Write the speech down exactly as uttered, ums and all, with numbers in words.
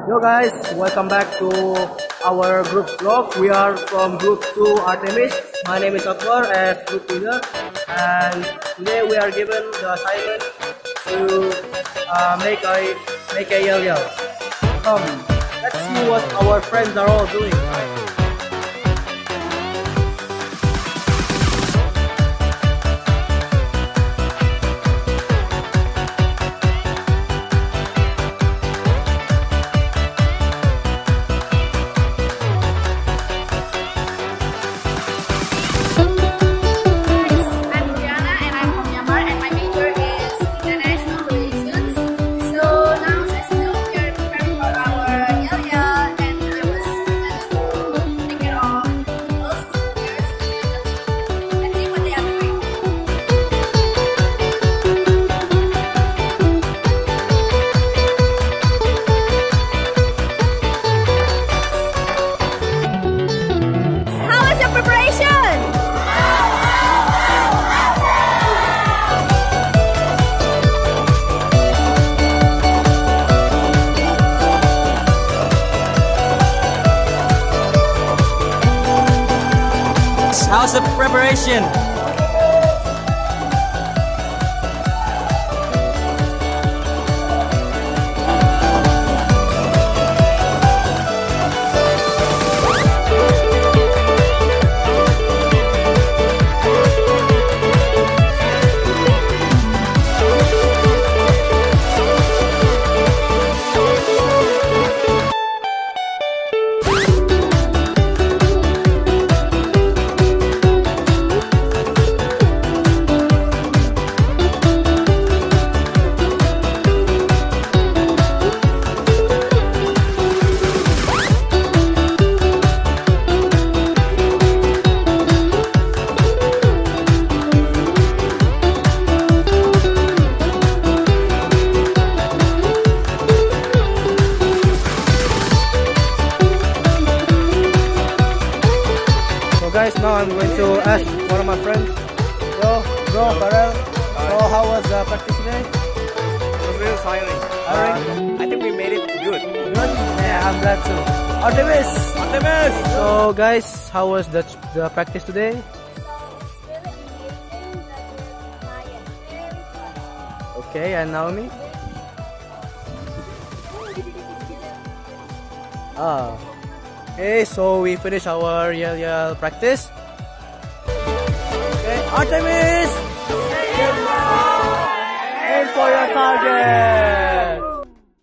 Yo guys, welcome back to our group vlog. We are from group two Artemis. My name is Akbar as group leader, and today we are given the assignment to uh, make a make a Yel-Yel. Come, let's see what our friends are all doing. Right? How's the preparation? Guys, now I'm going to ask one of my friends. Bro, bro, Farrell. So how was the practice today? It was really tiring. Tiring? Uh, I think we made it good. Good? Yeah, I'm glad too. Artemis! Artemis! So guys, how was the the practice today? So it's really amazing that we're flying very far. Okay, and Naomi? Ah. Okay, so we finished our Yel-Yel practice. Okay, Artemis! Aim for your target!